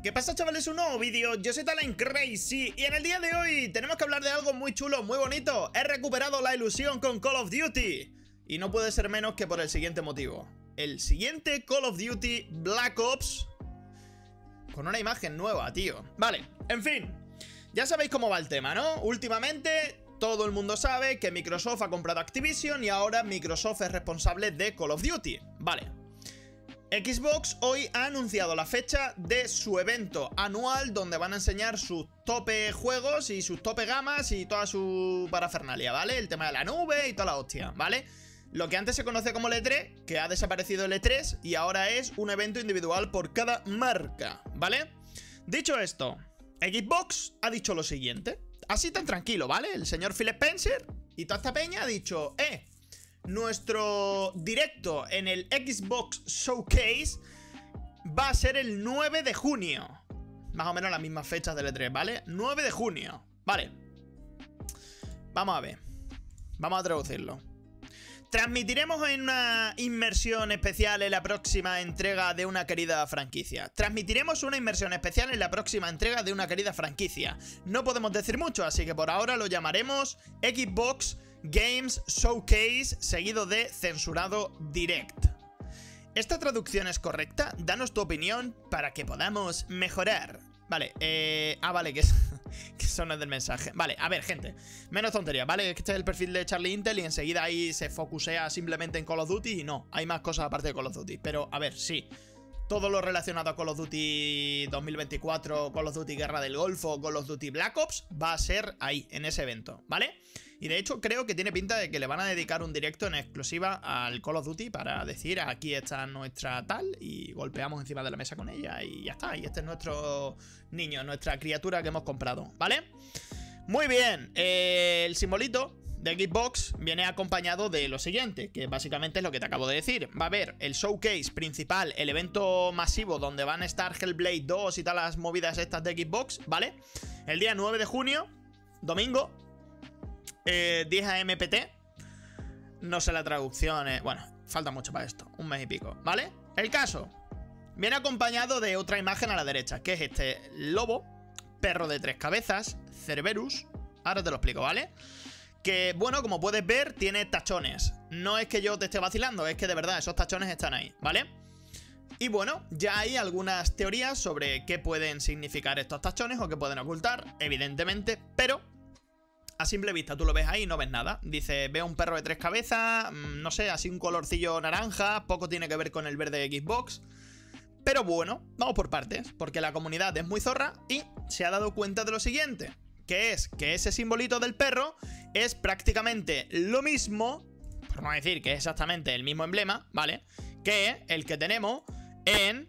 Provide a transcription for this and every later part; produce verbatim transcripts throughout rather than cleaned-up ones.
¿Qué pasa, chavales? Un nuevo vídeo, yo soy Talent Crazy y en el día de hoy tenemos que hablar de algo muy chulo, muy bonito. He recuperado la ilusión con Call of Duty y no puede ser menos que por el siguiente motivo. El siguiente Call of Duty Black Ops con una imagen nueva, tío. Vale, en fin, ya sabéis cómo va el tema, ¿no? Últimamente todo el mundo sabe que Microsoft ha comprado Activision y ahora Microsoft es responsable de Call of Duty. Vale. Xbox hoy ha anunciado la fecha de su evento anual donde van a enseñar sus tope juegos y sus tope gamas y toda su parafernalia, ¿vale? El tema de la nube y toda la hostia, ¿vale? Lo que antes se conoce como el E tres, que ha desaparecido el E tres y ahora es un evento individual por cada marca, ¿vale? Dicho esto, Xbox ha dicho lo siguiente, así tan tranquilo, ¿vale? El señor Phil Spencer y toda esta peña ha dicho, eh... nuestro directo en el Xbox Showcase va a ser el nueve de junio. Más o menos las mismas fechas del E tres, ¿vale? nueve de junio, vale. Vamos a ver. Vamos a traducirlo. Transmitiremos en una inmersión especial en la próxima entrega de una querida franquicia. Transmitiremos una inmersión especial en la próxima entrega de una querida franquicia. No podemos decir mucho, así que por ahora lo llamaremos Xbox Games Showcase, seguido de censurado Direct. ¿Esta traducción es correcta? Danos tu opinión para que podamos mejorar. Vale, eh... ah, vale, que, es... que eso no es del mensaje. Vale, a ver, gente, menos tonterías, ¿vale? Este es el perfil de Charlie Intel y enseguida ahí se focusea simplemente en Call of Duty y no, hay más cosas aparte de Call of Duty. Pero, a ver, sí, todo lo relacionado a Call of Duty dos mil veinticuatro, Call of Duty Guerra del Golfo, Call of Duty Black Ops va a ser ahí, en ese evento, ¿vale? Y de hecho creo que tiene pinta de que le van a dedicar un directo en exclusiva al Call of Duty para decir aquí está nuestra tal y golpeamos encima de la mesa con ella y ya está. Y este es nuestro niño, nuestra criatura que hemos comprado, ¿vale? Muy bien, eh, el simbolito de Xbox viene acompañado de lo siguiente, que básicamente es lo que te acabo de decir. Va a haber el showcase principal, el evento masivo donde van a estar Hellblade dos y todas las movidas estas de Xbox, ¿vale? El día nueve de junio, domingo, eh, diez a eme pe te. No sé la traducción, eh, bueno, falta mucho para esto, un mes y pico, ¿vale? El caso viene acompañado de otra imagen a la derecha, que es este lobo, perro de tres cabezas, Cerberus. Ahora te lo explico, ¿vale? Que, bueno, como puedes ver, tiene tachones. No es que yo te esté vacilando, es que de verdad esos tachones están ahí, ¿vale? Y bueno, ya hay algunas teorías sobre qué pueden significar estos tachones o qué pueden ocultar, evidentemente, pero a simple vista tú lo ves ahí y no ves nada. Dice, veo un perro de tres cabezas, no sé, así un colorcillo naranja, poco tiene que ver con el verde de Xbox. Pero bueno, vamos por partes, porque la comunidad es muy zorra y se ha dado cuenta de lo siguiente, que es que ese simbolito del perro es prácticamente lo mismo, por no decir que es exactamente el mismo emblema, ¿vale? Que el que tenemos en...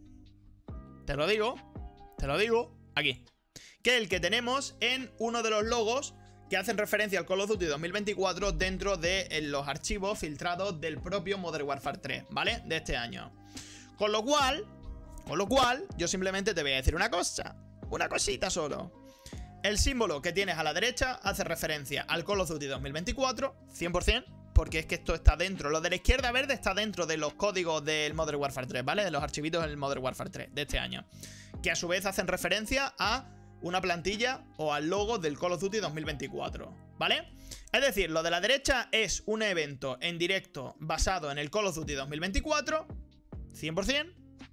Te lo digo, te lo digo, aquí. Que el que tenemos en uno de los logos que hacen referencia al Call of Duty dos mil veinticuatro dentro de los archivos filtrados del propio Modern Warfare tres, ¿vale? De este año. Con lo cual, con lo cual, yo simplemente te voy a decir una cosa, una cosita solo. El símbolo que tienes a la derecha hace referencia al Call of Duty dos mil veinticuatro, cien por cien, porque es que esto está dentro. Lo de la izquierda verde está dentro de los códigos del Modern Warfare tres, ¿vale? De los archivitos del Modern Warfare tres de este año. Que a su vez hacen referencia a una plantilla o al logo del Call of Duty dos mil veinticuatro, ¿vale? Es decir, lo de la derecha es un evento en directo basado en el Call of Duty dos mil veinticuatro, cien por cien.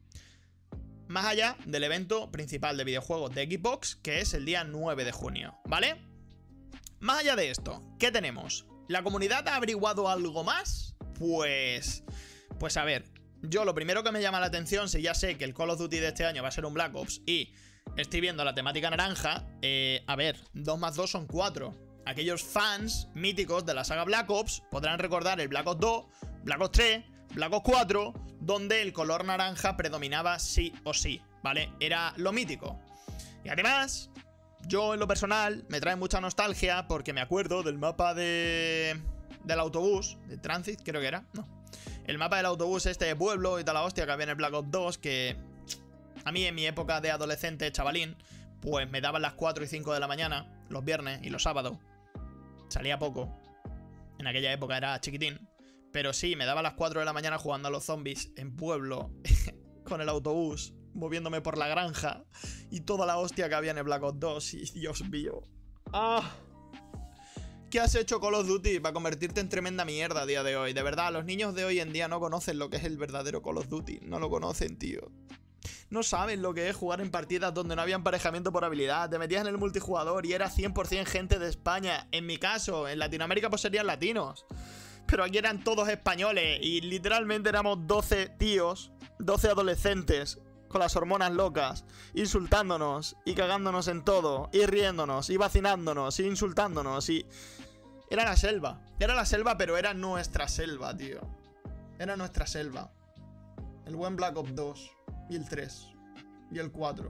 Más allá del evento principal de videojuegos de Xbox, que es el día nueve de junio, ¿vale? Más allá de esto, ¿qué tenemos? ¿La comunidad ha averiguado algo más? Pues... Pues a ver, yo lo primero que me llama la atención, si ya sé que el Call of Duty de este año va a ser un Black Ops y estoy viendo la temática naranja, eh, a ver, dos más dos son cuatro. Aquellos fans míticos de la saga Black Ops podrán recordar el Black Ops dos, Black Ops tres, Black Ops cuatro, donde el color naranja predominaba sí o sí, ¿vale? Era lo mítico. Y además, yo en lo personal me trae mucha nostalgia porque me acuerdo del mapa de... del autobús, de Transit, creo que era, no. El mapa del autobús este de pueblo y toda la hostia que había en el Black Ops dos, que a mí en mi época de adolescente, chavalín, pues me daban las cuatro y cinco de la mañana, los viernes y los sábados. Salía poco. En aquella época era chiquitín. Pero sí, me daba las cuatro de la mañana jugando a los zombies en pueblo con el autobús. moviéndome por la granja y toda la hostia que había en el Black Ops dos. Y Dios mío. ¡Ah! ¿Qué has hecho Call of Duty para convertirte en tremenda mierda a día de hoy? De verdad, los niños de hoy en día no conocen lo que es el verdadero Call of Duty. No lo conocen, tío. No saben lo que es jugar en partidas donde no había emparejamiento por habilidad. Te metías en el multijugador y era cien por cien gente de España. En mi caso, en Latinoamérica pues serían latinos. Pero aquí eran todos españoles y literalmente éramos doce tíos, doce adolescentes con las hormonas locas, insultándonos y cagándonos en todo, y riéndonos, y vacinándonos, y insultándonos, y... Era la selva. Era la selva, pero era nuestra selva, tío. Era nuestra selva. El buen Black Ops dos. Y el tres. Y el cuatro.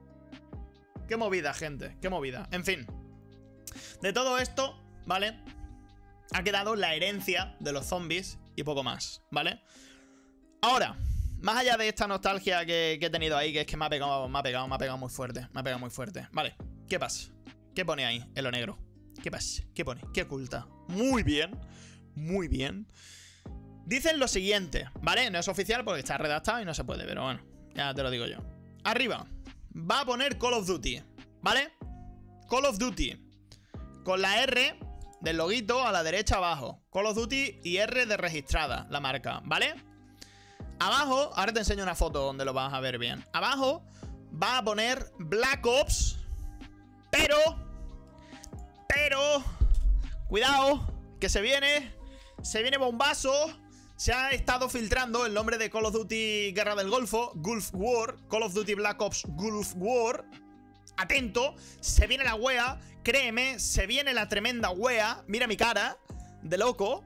Qué movida, gente. Qué movida. En fin. De todo esto, ¿vale? Ha quedado la herencia de los zombies y poco más, ¿vale? Ahora, más allá de esta nostalgia que, que he tenido ahí, que es que me ha pegado, me ha pegado, me ha pegado muy fuerte. Me ha pegado muy fuerte. Vale, ¿qué pasa? ¿Qué pone ahí en lo negro? ¿Qué pasa? ¿Qué pone? ¿Qué oculta? Muy bien. Muy bien. Dicen lo siguiente, ¿vale? No es oficial porque está redactado y no se puede, pero bueno, ya te lo digo yo. Arriba va a poner Call of Duty, ¿vale? Call of Duty con la R del loguito a la derecha abajo. Call of Duty y R de registrada, la marca, ¿vale? Abajo, ahora te enseño una foto donde lo vas a ver bien. Abajo va a poner Black Ops, pero... Pero... Cuidado, que se viene... Se viene bombazo. Se ha estado filtrando el nombre de Call of Duty Guerra del Golfo, Gulf War, Call of Duty Black Ops Gulf War. Atento, se viene la wea, créeme, se viene la tremenda wea. Mira mi cara de loco.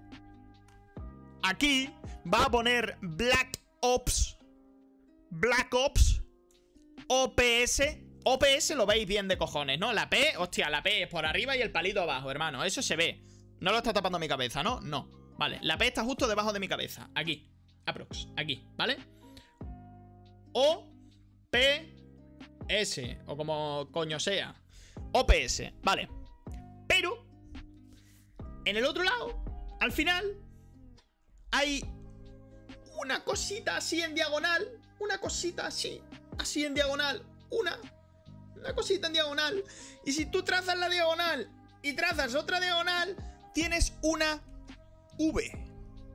Aquí va a poner Black Ops, Black Ops O P S. O P S lo veis bien de cojones, ¿no? La P, hostia, la P es por arriba y el palito abajo, hermano. Eso se ve. No lo está tapando mi cabeza, ¿no? No. Vale, la P está justo debajo de mi cabeza. Aquí, aprox, aquí, ¿vale? O P S, o como coño sea. O P S, vale. Pero en el otro lado, al final, hay una cosita así en diagonal. Una cosita así, así en diagonal. Una, una cosita en diagonal. Y si tú trazas la diagonal y trazas otra diagonal, tienes una V.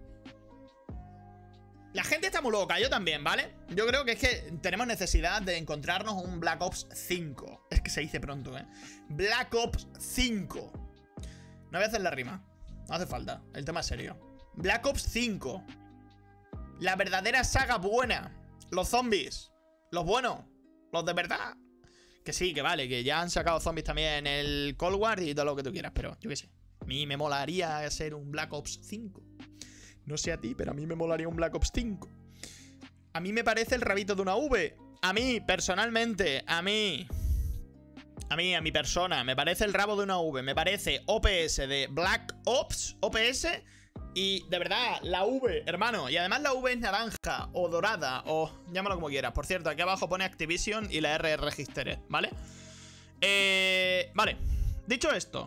La gente está muy loca, yo también, ¿vale? Yo creo que es que tenemos necesidad de encontrarnos un Black Ops cinco. Es que se dice pronto, ¿eh? Black Ops cinco. No voy a hacer la rima. No hace falta, el tema es serio. Black Ops cinco. La verdadera saga buena. Los zombies. Los buenos. Los de verdad. Que sí, que vale, que ya han sacado zombies también en el Cold War y todo lo que tú quieras, pero yo qué sé. A mí me molaría ser un Black Ops cinco. No sé a ti, pero a mí me molaría un Black Ops cinco. A mí me parece el rabito de una V. A mí, personalmente, a mí... A mí, a mi persona, me parece el rabo de una V. Me parece O P S de Black Ops, O P S. Y de verdad, la V, hermano. Y además la V es naranja o dorada o llámalo como quieras. Por cierto, aquí abajo pone Activision y la R es Registered, ¿vale? Eh, vale, dicho esto...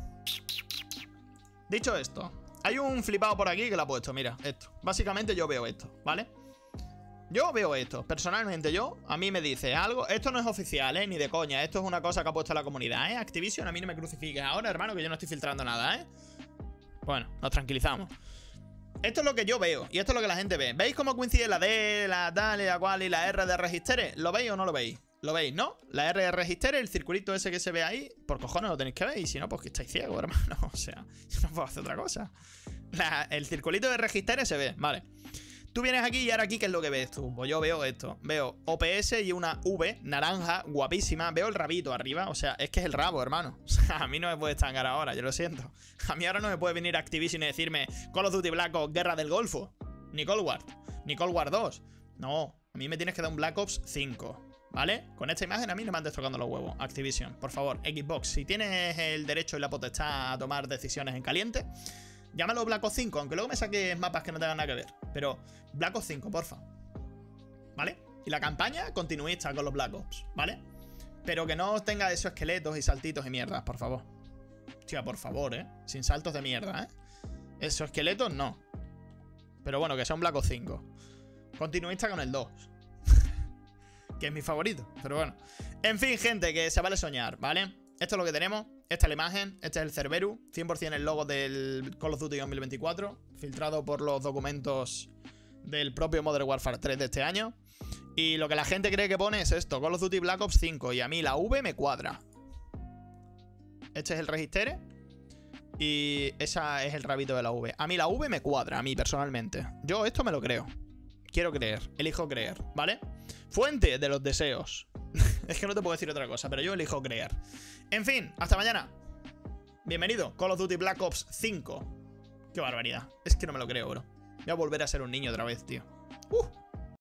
Dicho esto, hay un flipado por aquí que lo ha puesto, mira, esto. Básicamente yo veo esto, ¿vale? Yo veo esto, personalmente yo, a mí me dice algo. Esto no es oficial, ¿eh? Ni de coña, esto es una cosa que ha puesto la comunidad, ¿eh? Activision, a mí no me crucifiques ahora, hermano, que yo no estoy filtrando nada, ¿eh? Bueno, nos tranquilizamos. Esto es lo que yo veo, y esto es lo que la gente ve. ¿Veis cómo coincide la D, la tal y la cual y la R de Registered? ¿Lo veis o no lo veis? ¿Lo veis, no? La R de Registered, el circulito ese que se ve ahí, por cojones lo tenéis que ver. Y si no, pues que estáis ciegos, hermano. O sea, yo no puedo hacer otra cosa. La, el circulito de Registered se ve, vale. Tú vienes aquí y ahora aquí, ¿qué es lo que ves tú? Pues yo veo esto. Veo O P S y una V naranja, guapísima. Veo el rabito arriba. O sea, es que es el rabo, hermano. O sea, a mí no me puede estancar ahora, yo lo siento. A mí ahora no me puede venir Activision y decirme Call of Duty Black Ops Guerra del Golfo. Ni Cold War. Ni Cold War dos. No, a mí me tienes que dar un Black Ops cinco. ¿Vale? Con esta imagen a mí no me andes tocando los huevos. Activision, por favor, Xbox, si tienes el derecho y la potestad a tomar decisiones en caliente, llámalo Black Ops cinco, aunque luego me saques mapas que no tengan nada que ver. Pero Black Ops cinco, porfa. ¿Vale? Y la campaña continuista con los Black Ops, ¿vale? Pero que no tenga esos esqueletos y saltitos y mierdas, por favor. Hostia, por favor, ¿eh? Sin saltos de mierda, ¿eh? Esos esqueletos no. Pero bueno, que sea un Black Ops cinco. Continuista con el dos. que es mi favorito, pero bueno. En fin, gente, que se vale soñar, ¿vale? Esto es lo que tenemos, esta es la imagen, este es el Cerberus, cien por cien el logo del Call of Duty dos mil veinticuatro, filtrado por los documentos del propio Modern Warfare tres de este año. Y lo que la gente cree que pone es esto, Call of Duty Black Ops cinco, y a mí la V me cuadra. Este es el Registere y esa es el rabito de la V. A mí la V me cuadra, a mí personalmente. Yo esto me lo creo. Quiero creer, elijo creer, ¿vale? Fuente de los deseos. Es que no te puedo decir otra cosa, pero yo elijo creer. En fin, hasta mañana. Bienvenido, Call of Duty Black Ops cinco. Qué barbaridad. Es que no me lo creo, bro. Voy a volver a ser un niño otra vez, tío. Uh.